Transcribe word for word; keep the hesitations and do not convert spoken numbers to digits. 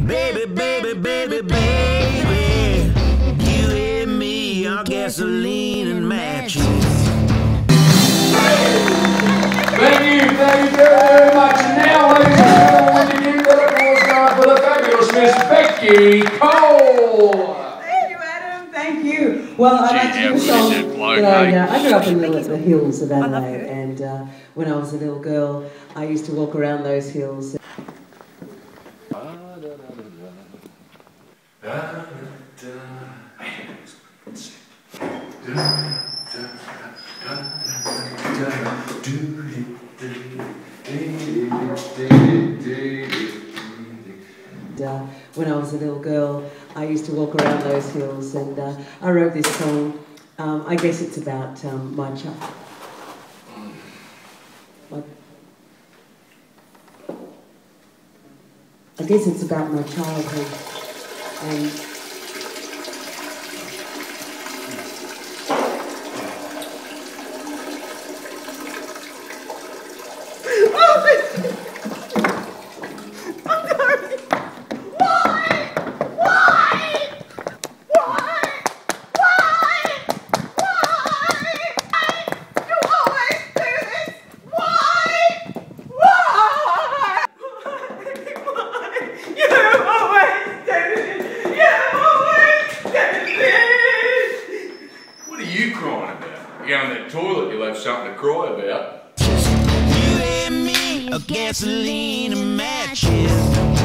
Baby, baby, baby, baby, you and me are gasoline and matches. Thank you, thank you very much. And now, ladies and gentlemen, would you give that applause going for the fabulous Miss Becky Cole? Thank you, Adam. Thank you. Well, I'd like to do a Gee, song. how good bloke, You know, mate. uh, I grew up in the, the hills of Adelaide, and uh, when I was a little girl, I used to walk around those hills. Uh, when I was a little girl, I used to walk around those hills, and uh, I wrote this song. Um, I guess it's about um, my child. I guess it's about my childhood, and What are you crying about? You go in that toilet, you'll have something to cry about. You and me are gasoline and matches.